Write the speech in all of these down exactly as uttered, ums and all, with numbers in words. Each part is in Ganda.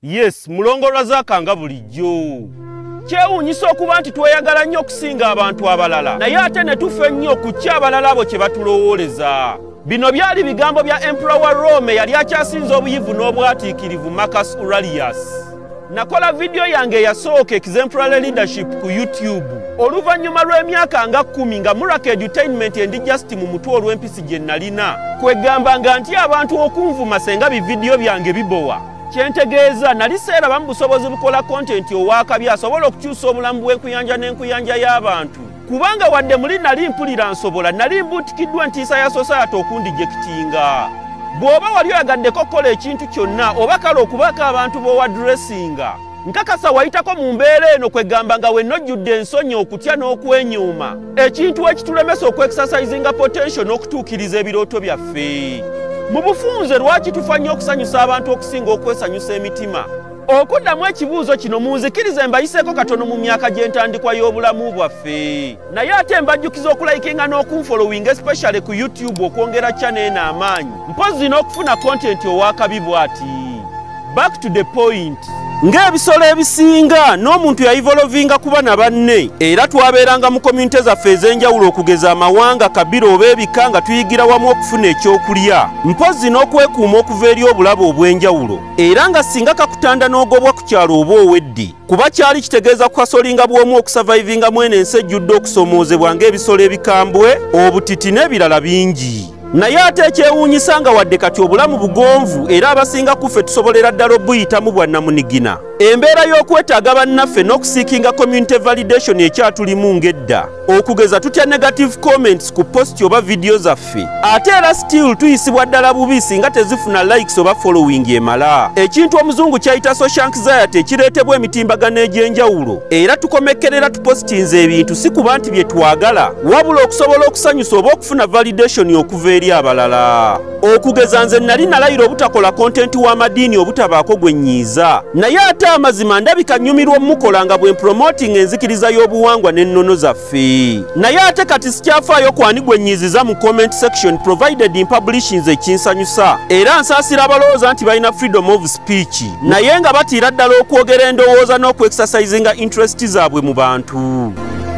Yes, mulongolwa zakanga bulijjo. Kyewuunyisa okuba nti tweyagala nnyo okusinga abantu abalala, naye ate ne tufa ennyo ku kya abalala abo kye batulowooleza. Bino byali bigambo bya Emperor wa Rome yali akyasinza obuyivu n'obwatiikirivu Marcus Aurelius. Nakola video yange eyasooka Exemplary Leadership ku YouTube. Oluvannyuma lw'emyaka nga kkumi nga Miracle Edutainment endi just mu mutwe olw'empisi gye nalina, kwegambanga nti abantu okunvuma senga bividiyo byange bibowa. Kyentegeeza nali seeraba mu busobozi bukola content owakabi asobola okukyusa obulamu bw'enkuyanja n'enkuyanja y'abantu. Kubanga wadde muli nali mpulira nsobola nali mbuutikiddwa ntiisa ya society okundijekitinga. Bw'oba wali oyagaddeko kukola ekintu kyonna oba kale okubaka abantu b'owa dressinga, nkakasa wayitako mu mbeera eno kwegamba nga wenna ojjudde ensonyi okutya n'okwenyuuma, ekintu ekitulemesa okwekisasayizinga potential n'okutuukiriza ebirooto byaffe. Mu bufunze lwaki tufa nnyo okusanyusa abantu okusinga okwesanyusa emitima? Okuddamu ekibuuzo kino munzikirize mbayiseeko katono mu myaka gy'entandikwa y'obulamu bwaffe. Naye ate mbajjukiza okulayikinga n'okunfollowinga especially ku YouTube okwongera channel eno amaanyi, mpozi n'okufuna content owakabi bw'ati. Back to the point. Ng'ebisolo ebisinga n'omuntu yayivolvinga kuba na banne, era twabeeranga mu community zaffe ez'enjawulo okugeza amawanga, kabira oba ebika nga tuyigira wamu okufuna ekyokulya, mpozi n'okwekuuma okuva eri obulabe obw'enjawulo, era nga singa kakutanda n'ogobwa ku kyalo oba owedde, kuba kyali kitegeeza kukasolinga bw'omu okusurvivinga mwene ensi ejjudde okusomoozebwa ng'ebisolo ebikambwe, obutiti n'ebirala bingi. Naye ate ekyewuunyisa nga wadde kati obulamu bugonvu era abasinga kuffe tusobolera ddala obuyitamu bwa nnamunigina. Embeera y'okwetaaga bannaffe n'okusiikinga community validation ekyatulimu ng'edda, okugeza tutya negative comments ku post oba video zaffe, ate era still tuyisibwa ddala bubi singa tezifuna likes oba following emala, ekintu omuzungu kyayita social anxiety ekireetebwa emitimbagano egy'enjawulo, era tukomekkerera tupostinze ebintu si kuba nti bye twagala, wabula okusobola okusanyusa oba okufuna validation okuva eri abalala. Okugeza nze nali nalayira obutakola content w'amadiini obutabaako gwe nnyiiza, naye ate amazima ndabika nnyumirwa mukola nga bwe promoting enzikiriza y'obuwangwa n'ennono zaffe. Naye ate kati sikyafaayo kwani gwe nnyiiziza mu comment section provided in publishings ekinsanyusa, era nsaasira abalowooza nti balina freedom of speech, naye nga batiira ddala okwogera endowooza n'okweexercisinga interest zaabwe mu bantu.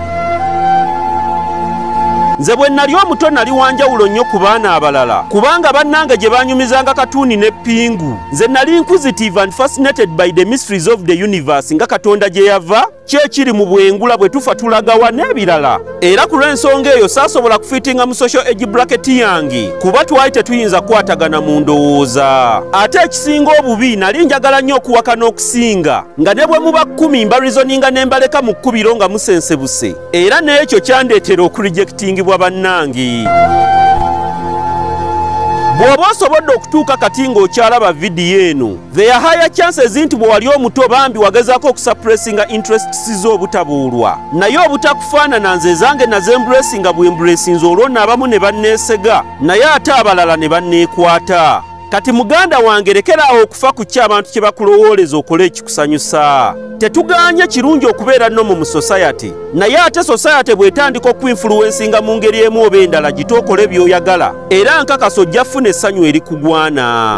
Nze bwe nali omuto nali wanjawulo nnyo ku baana abalala, kubanga bannange gye banyumizanga katuuni ne pingu. Nze nali inquisitive and fascinated by the mysteries of the universe, nga Katonda gye yava, kyekiri mu bwengula bwe tufa tulagawa n'ebirala. Era ku lw'ensonga eyo saasobola kufitinga mu social age bracket yange, kuba twali tetuyinza kukwatagana mu ndowooza. Ate ekisinga obubi nali njagala nnyo okuwaka n'okusinga, nga ne bwe muba kkumi mba reasoninga ne mbaleka mu kkubiro nga musensebuse, era n'ekyo kyandeetera okurejectingibwa bannange. Bw'oba osobodde okutuuka kati ng'okyalaba vidiyo eno, there are higher chances nti bwe wali omuto bambi wagezaako okusuppressinga interests z'obutabuulwa, naye obutakufaanana nze zange nazembulesinga bwembulesinze olwo n'abamu ne banneesega, naye ate abalala ne banneekwata. Kati muganda wange lekeraawo okufa ku kya abantu kye bakulowooleza okole ekikusanyusa. Tetuganye kirungi okubeera nnomu mu society, naye ate society bw'etandika okuinfluensinga mu ngeri emu oba endala gitookole by'oyagala, era nkakasa ojja ffuna essanyu erikugwana.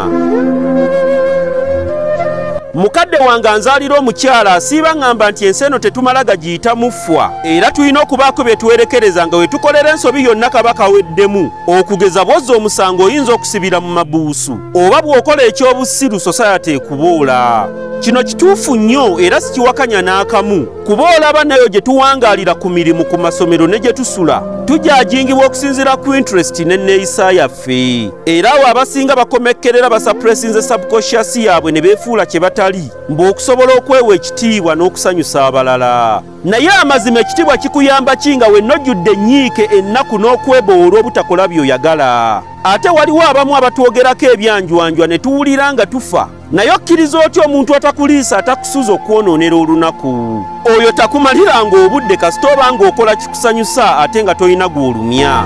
Mukadde wange anzaalira omukyala asiiba ngamba nti ensi eno tetumala gagiyita muffwa, era tulina okubaako bye tuwerekereza nga we tukolera ensobi yonna kabaka weddemu, okugeza bw'ozza omusango oyinza okusibira mu mabuusu, oba bw'okola ekyobussiru society ekuboola. Kino kituufu nnyo era sikiwakanya n'akamu, kuba olaba nayo gye tuwangaalira ku mirimu ku masomero ne gye tusula, tujaajingibwa okusinziira ku interest n'enneeyisa yaffe, era abo abasinga bakomekkerera basuppressinze subconscious yaabwe ne beefuula kye batali, mb'okusobola okwewa ekitiibwa n'okusanyusa abalala. Naye amazima ekitiibwa kikuyamba ki nga wenna ojjudde ennyiike ennaku n'okweboola obutakola by'oyagala? Ate waliwo abamu abatwogerako ebyanjwanjwa ne tuwulira nga tufa, naye okkiriza otya omuntu atakuliisa atakusuza okwonoonera olunaku? Oyo takumaliranga obudde kasita oba ng'okola kikusanyusa ate nga tolina gw'olumya.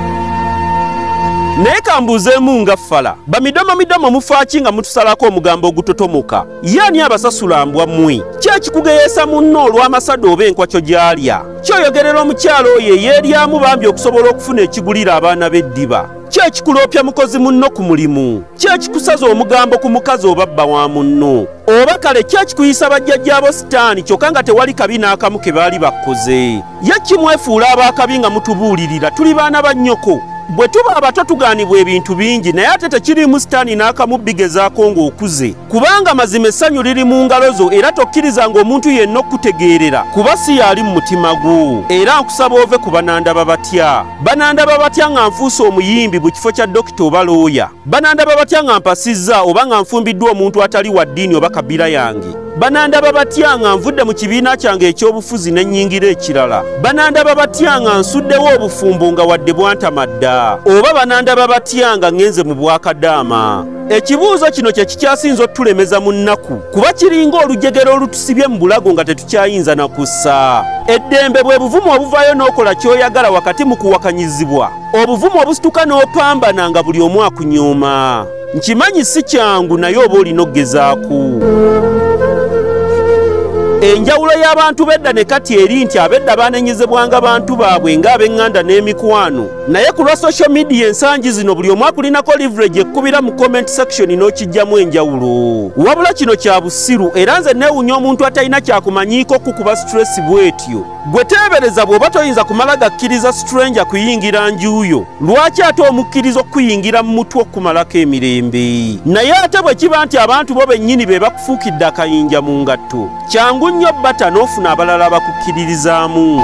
Naye kambuuzeemu nga ffala, bamidomo midomo mufaaki nga mutusalako omugambo ogutotomoka, ye ani abasasula mbwa mmwe? Ki ekikugeyeesa munno olw'amasada oba enkwakyo gy'alya? Kyoyogerera omukyalo oyo eyeeryamu bambi okusobola okufuna ekigulira abaana b'eddiba. Ki ekikuloopya mukozi munno ku mulimu? Ki ekikusaza omugambo ku mukazi oba bba wa munno? Oba kale ki ekikuyisa bajjajjaabo sitaani kyokka nga tewali kabi n'akamu ke baali bakoze? Ye kimwefuula ab'akabi nga mutubuulirira tuli baana ba nnyoko? Bwe tuba abato tugaanibwa ebintu bingi naye ate tekiriimu sitaani n'akamu bigezaako ng'okuze, kubanga mazima essanyu liri mu ngalo zo era tokkirizanga omuntu yenna okutegeerera kuba si yali mu mutima gwo. Era nkusaba ove ku banandaba batya. Banandaba batya nga nfuuse omuyimbi mu kifo kya dokita oba looya. Banandaba batya nga mpasizza oba nga nfumbiddwa omuntu atali wa ddiini oba kabira yange. Banandaba batya nga nvudde mu kibiina kyange eky'obufuzi ne nnyingira ekirala. Banandaba batya nga nsuddewo obufumbo nga wadde bwantamadda. Oba banandaba batya nga ngenze mu bwakadaama. Ekibuuzo kino kye kikyasinza otulemeza mu nnaku kuba kiringa olujegero olutusibye mu bulago nga tetukyayinza na kussa. Eddembe bwe buvumu obuvaayo n'okola ky'oyagala wakati mu kuwakanyizibwa. Obuvumu obusituka n'opambana nga buli omu akunyooma. Nkimanyi si kyangu naye oba olina okgezaako. Enjawulo y'abantu bedda ne kati eri nti abedda baanenyezebwanga bantu baabwe ng'ab'eŋŋanda n'emikwano, naye ku lwa social media ensangi zino buli omu akulinako leverage ekkubira mu comment section n'okijjamu enjawulo. Wabula kino kya busiru era nze neewunya omuntu atalina kyakumanyiiko kukuba stress bw'etyo. Gwe teebereza bw'oba toyinza kumala gakkiriza stranger kuyingira njuuyo, lwaki ate omukkiriza okuyingira mu mutwe okumalako emirembe? Naye ate bwe kiba nti abantu bo bennyini be bakufuukidde akayinja mu ngatto, kyangu nnyo bata n'ofuna abalala bakukkiririzaamu.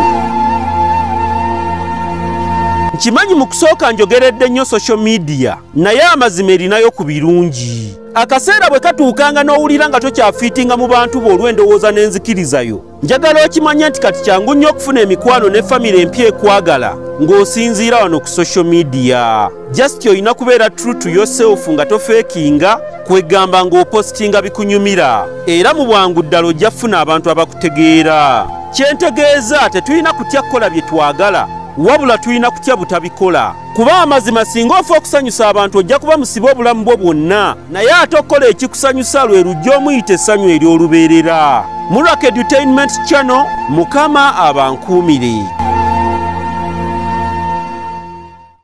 Nkimanyi mu kusooka njogeredde nnyo social media naye amazima erinayo ku birungi. Akaseera bwe katuukanga n'owulira nga tokyafiitinga mu bantu bo olw'endowooza n'enzikirizayo, njagala okimanye nti kati kyangu nnyo okufuna emikwano ne famire empya ekwagala ng'osinziira wano ku social media. Just olina kubeera true to yourself nga tofeekinga kwegamba ng'opositinga bikunyumira, era mu bwangu ddala ojja kufuna abantu abakutegeera. Kyentegeeza tetulina kutya kukola bye twagala wabula tulina kutya butabikola, kuba amazima singa ofa okusanyusa abantu ojja kuba musiba obulamu bwo bwonna, naye ate okukola ekikusanyusa lwe lujja omuyita essanyu ery'olubeerera. Murak Edutainment Channel, Mukama abankuumire.